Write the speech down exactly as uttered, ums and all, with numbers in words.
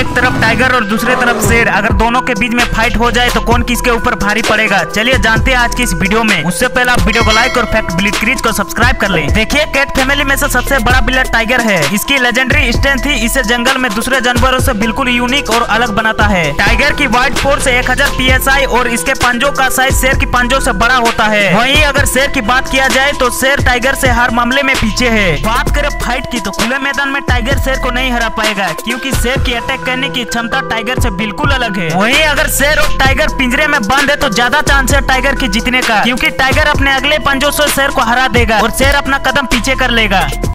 एक तरफ टाइगर और दूसरे तरफ शेर, अगर दोनों के बीच में फाइट हो जाए तो कौन किसके ऊपर भारी पड़ेगा, चलिए जानते हैं आज की इस वीडियो में। उससे पहले आप वीडियो को लाइक और फैक्ट ब्लिट्जक्रीज को सब्सक्राइब कर लें। देखिए, कैट फैमिली में से सबसे बड़ा बिल्ला टाइगर है। इसकी लेजेंडरी स्ट्रेंथ ही इसे जंगल में दूसरे जानवरों से बिल्कुल यूनिक और अलग बनाता है। टाइगर की वाइड फोर्स एक हजार पी एस आई और इसके पंजों का साइज शेर की पंजों से बड़ा होता है। वहीं अगर शेर की बात किया जाए तो शेर टाइगर से हर मामले में पीछे है। बात करें फाइट की तो खुले मैदान में टाइगर शेर को नहीं हरा पाएगा, क्योंकि शेर की अटैक करने की क्षमता टाइगर से बिल्कुल अलग है। वहीं अगर शेर और टाइगर पिंजरे में बंद है तो ज्यादा चांस है टाइगर की जीतने का, क्योंकि टाइगर अपने अगले पंजों से शेर को हरा देगा और शेर अपना कदम पीछे कर लेगा।